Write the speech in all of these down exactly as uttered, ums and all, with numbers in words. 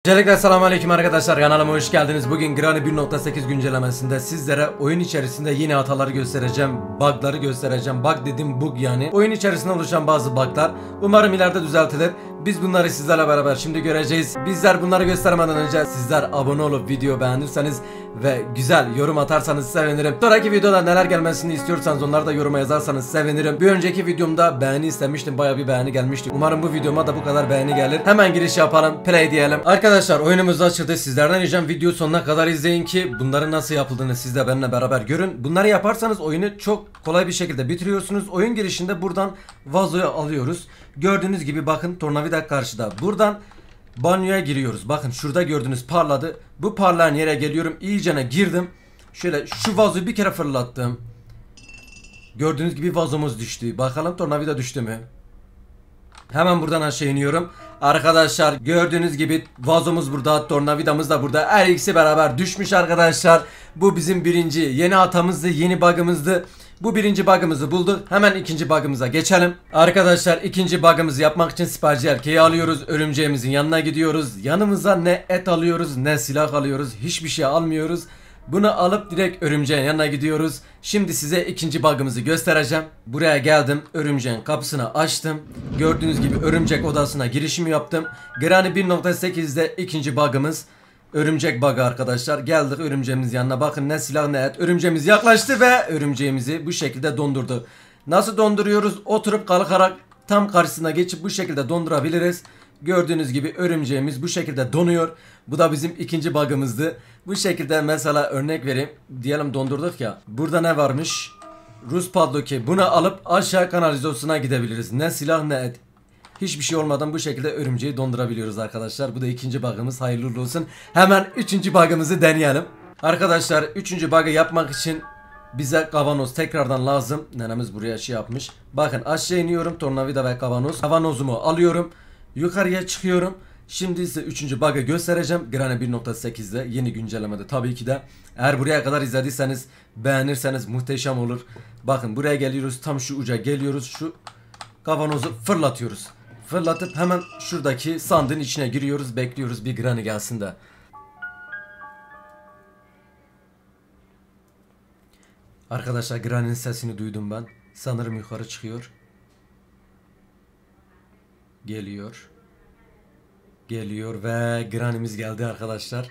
Öncelikle selamünaleyküm arkadaşlar, kanalıma hoş geldiniz. Bugün Granny bir nokta sekiz güncellemesinde sizlere oyun içerisinde yeni hataları göstereceğim, bug'ları göstereceğim. Bug dedim bug yani. Oyun içerisinde oluşan bazı bug'lar. Umarım ileride düzeltilir. Biz bunları sizlerle beraber şimdi göreceğiz. Bizler bunları göstermeden önce sizler abone olup video beğenirseniz ve güzel yorum atarsanız sevinirim. Sonraki videoda neler gelmesini istiyorsanız onları da yoruma yazarsanız sevinirim. Bir önceki videomda beğeni istemiştim, baya bir beğeni gelmişti. Umarım bu videoma da bu kadar beğeni gelir. Hemen giriş yapalım, play diyelim. Arkadaşlar oyunumuz açıldı. Sizlerden ricam video sonuna kadar izleyin ki bunların nasıl yapıldığını siz de benimle beraber görün. Bunları yaparsanız oyunu çok kolay bir şekilde bitiriyorsunuz. Oyun girişinde buradan vazoyu alıyoruz. Gördüğünüz gibi bakın tornavida karşıda. Buradan banyoya giriyoruz. Bakın şurada gördüğünüz parladı. Bu parlayan yere geliyorum. İyicene girdim. Şöyle şu vazoyu bir kere fırlattım. Gördüğünüz gibi vazomuz düştü. Bakalım tornavida düştü mü? Hemen buradan aşağı iniyorum. Arkadaşlar gördüğünüz gibi vazomuz burada, tornavidamız da burada. Her ikisi beraber düşmüş arkadaşlar. Bu bizim birinci yeni hatamızdı, yeni bug'ımızdı. Bu birinci bug'ımızı bulduk. Hemen ikinci bug'ımıza geçelim. Arkadaşlar ikinci bug'ımızı yapmak için siparişi erkeği alıyoruz. Örümceğimizin yanına gidiyoruz. Yanımıza ne et alıyoruz ne silah alıyoruz. Hiçbir şey almıyoruz. Bunu alıp direkt örümceğin yanına gidiyoruz. Şimdi size ikinci bug'ımızı göstereceğim. Buraya geldim. Örümceğin kapısını açtım. Gördüğünüz gibi örümcek odasına girişimi yaptım. Granny bir nokta sekiz'de ikinci bug'ımız. Örümcek bug'ı arkadaşlar. Geldik örümceğimizin yanına. Bakın ne silah ne et. Örümceğimiz yaklaştı ve örümceğimizi bu şekilde dondurdu. Nasıl donduruyoruz? Oturup kalkarak tam karşısına geçip bu şekilde dondurabiliriz. Gördüğünüz gibi örümceğimiz bu şekilde donuyor. Bu da bizim ikinci bug'ımızdı. Bu şekilde mesela örnek vereyim. Diyelim dondurduk ya. Burada ne varmış? Rus padloki. Bunu alıp aşağı kanalizasyona gidebiliriz. Ne silah ne et. Hiçbir şey olmadan bu şekilde örümceği dondurabiliyoruz arkadaşlar. Bu da ikinci bug'ımız. Hayırlı olsun. Hemen üçüncü bug'ımızı deneyelim. Arkadaşlar üçüncü bug'ı yapmak için bize kavanoz tekrardan lazım. Nenemiz buraya şey yapmış. Bakın aşağı iniyorum. Tornavida ve kavanoz. Kavanozumu alıyorum. Yukarıya çıkıyorum. Şimdi ise üçüncü bug'ı göstereceğim. Granny bir nokta sekiz'de yeni güncellemede tabii ki de. Eğer buraya kadar izlediyseniz beğenirseniz muhteşem olur. Bakın buraya geliyoruz. Tam şu uca geliyoruz. Şu kavanozu fırlatıyoruz. Fırlatıp hemen şuradaki sandığın içine giriyoruz. Bekliyoruz bir Granny gelsin de. Arkadaşlar Granny'nin sesini duydum ben. Sanırım yukarı çıkıyor. Geliyor. Geliyor ve Granny'miz geldi arkadaşlar.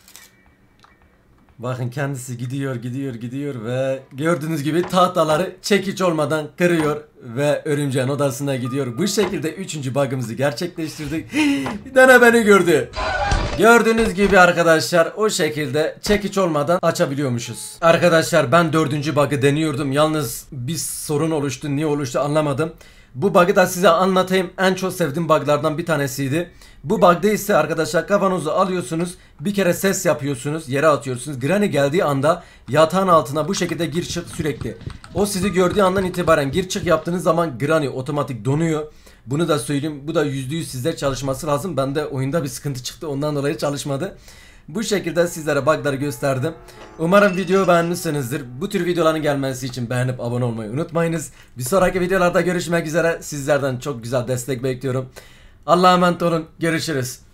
Bakın kendisi gidiyor gidiyor gidiyor ve gördüğünüz gibi tahtaları çekiç olmadan kırıyor ve örümceğin odasına gidiyor. Bu şekilde üçüncü bug'ımızı gerçekleştirdik. Dene beni gördü. Gördüğünüz gibi arkadaşlar o şekilde çekiç olmadan açabiliyormuşuz. Arkadaşlar ben dördüncü bug'ı deniyordum. Yalnız bir sorun oluştu. Niye oluştu anlamadım. Bu bug'ı da size anlatayım. En çok sevdiğim bug'lardan bir tanesiydi. Bu bug'da ise arkadaşlar kavanozu alıyorsunuz. Bir kere ses yapıyorsunuz. Yere atıyorsunuz. Granny geldiği anda yatağın altına bu şekilde gir çık sürekli. O sizi gördüğü andan itibaren gir çık yaptığınız zaman Granny otomatik donuyor. Bunu da söyleyeyim. Bu da yüzde yüz sizde çalışması lazım. Bende oyunda bir sıkıntı çıktı. Ondan dolayı çalışmadı. Bu şekilde sizlere bug'ları gösterdim. Umarım videoyu beğenmişsinizdir. Bu tür videoların gelmesi için beğenip abone olmayı unutmayınız. Bir sonraki videolarda görüşmek üzere. Sizlerden çok güzel destek bekliyorum. Allah'a emanet olun. Görüşürüz.